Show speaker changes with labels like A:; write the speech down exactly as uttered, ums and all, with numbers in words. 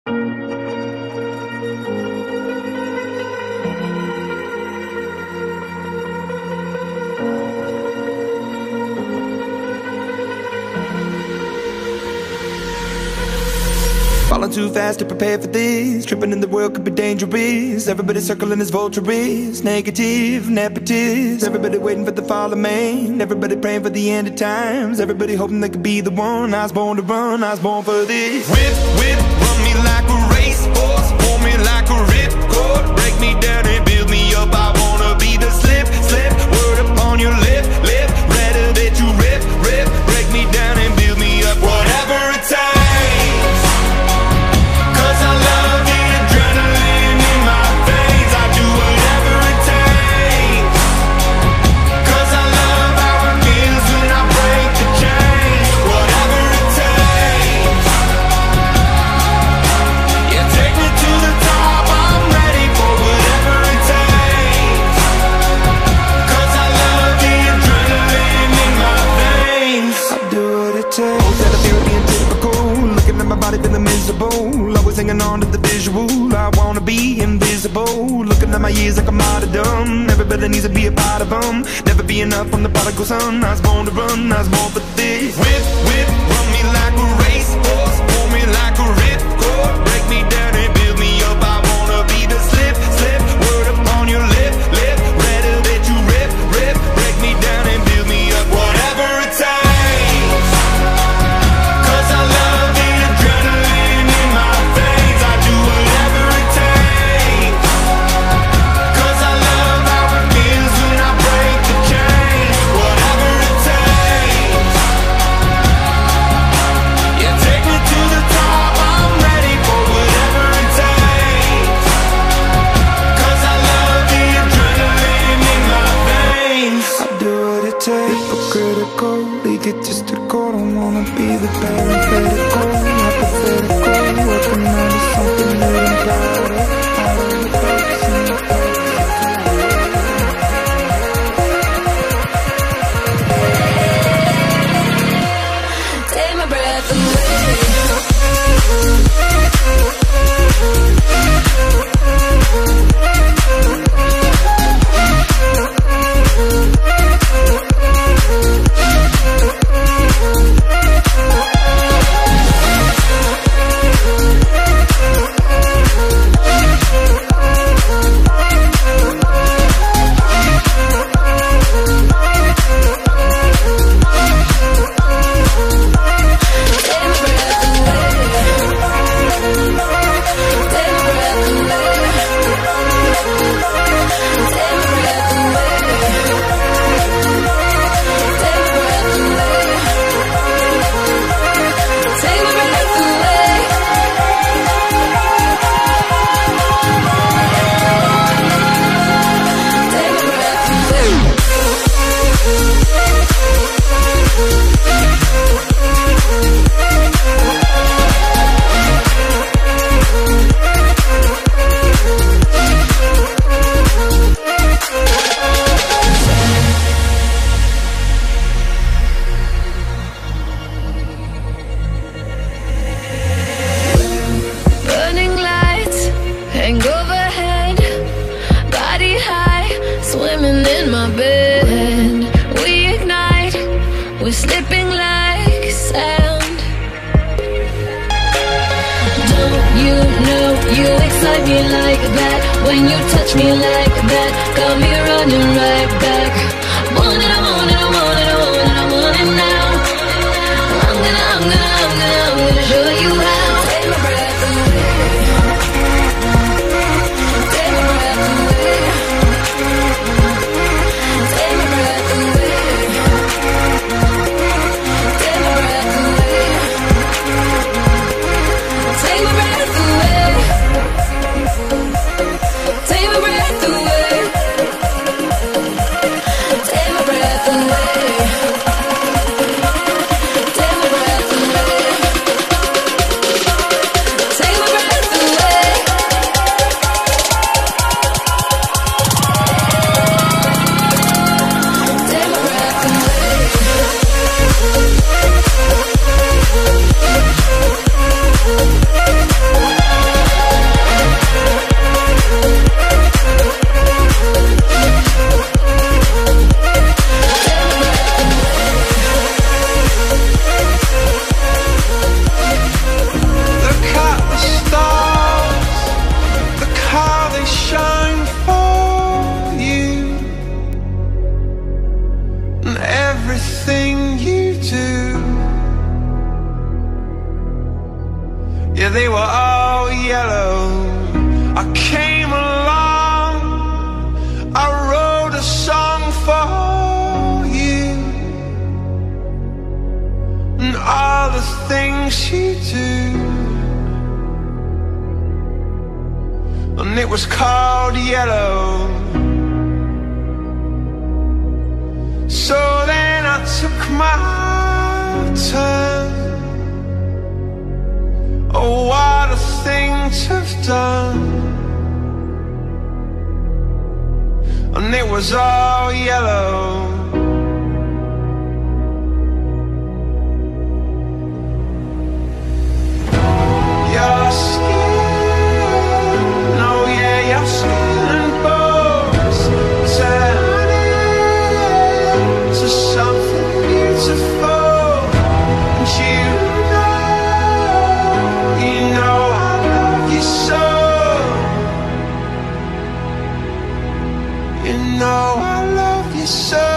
A: Falling too fast to prepare for this. Tripping in the world could be dangerous. Everybody circling as vultures. Negative, nepotist. Everybody waiting for the fall of man. Everybody praying for the end of times. Everybody hoping they could be the one. I was born to run, I was born for this. Whip, whip, run me like a racehorse. Pull me like a ripcord. Break me down and build me up. I wanna be the slip, slip. Word upon your lip, lip. Rather that you rip, rip. Break me down and build me up. Whatever it takes. Always hanging on to the visual. I wanna be invisible. Looking at my years like I'm martyrdom. Everybody needs to be a part of them. Never be enough from the prodigal son. I was born to run, I was born for this. Whip, whip, run me like a racehorse. Pull me like a ripcord. Break me down and build me up. I wanna be the slip, slip. Word upon your lip, lip. Rather that you rip, rip. Break me down and build me up. Whatever it takes. Egotistical, don't wanna be the parenthetical, hypothetical, working on something that I'm proud of, out of the box and the box. Take my breath away. When you touch me like that, got me running right back. Want it, I want it, I want it, I want it, I want it now. I'm gonna, I'm gonna, I'm gonna, I'm gonna show you how. Take my breath away. Take my breath away. Take my breath away. Take my breath away. Take my breath away. Take my breath away. everything you do. Yeah, they were all yellow. I came along, I wrote a song for you, and all the things you do. And it was called Yellow. So then I took my turn. Oh, what a thing to have done. And it was all yellow. Your skin, oh yeah, your skin and bones turning to something beautiful. And you know, you know I love you so. You know I love you so.